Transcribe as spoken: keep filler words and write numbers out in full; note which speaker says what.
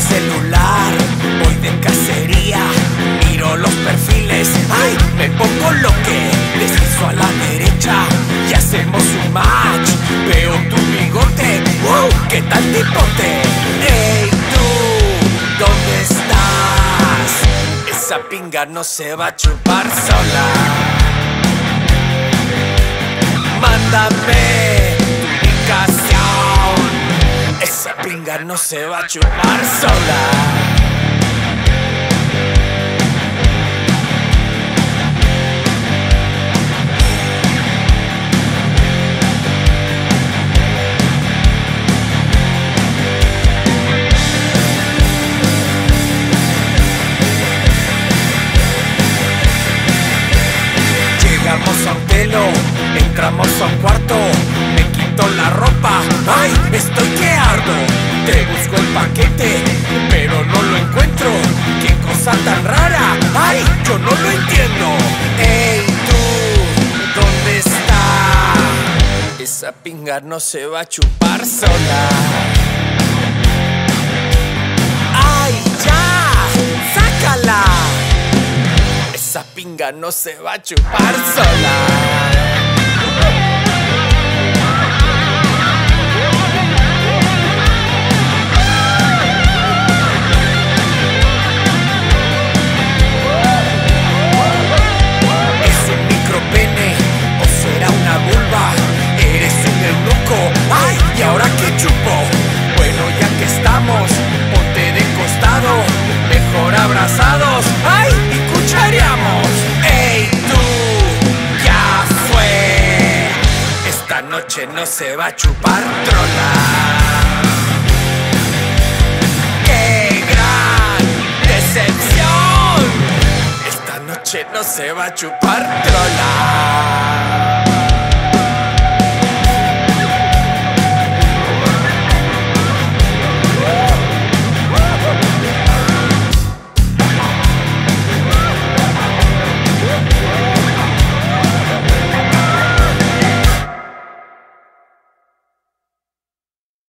Speaker 1: celular, voy de cacería, miro los perfiles, ay, me pongo lo que deslizo a la derecha y hacemos un match. Veo tu bigote, wow, qué tal tipote. Hey tú, ¿dónde estás? Esa pinga no se va a chupar sola. Mándame tu ubicación. Esa pinga no se va a chupar sola. Llegamos a un telo, entramos a un cuarto, me quito la ropa, ¡ay! Estoy que ardo. Te busco el paquete, pero no lo encuentro. ¡Qué cosa tan rara! ¡Ay! Yo no lo entiendo. ¡Ey tú! ¿Dónde está? Esa pinga no se va a chupar sola. ¡Ay, ya! ¡Sácala! Esa pinga no se va a chupar sola. ¡Ay! ¿Y ahora qué chupo? Bueno, ya que estamos, ponte de costado, mejor abrazados, ¡ay! Y cuchareamos. ¡Ey tú! ¡Ya fue! Esta noche no se va a chupar trola. ¡Qué gran decepción! Esta noche no se va a chupar trola.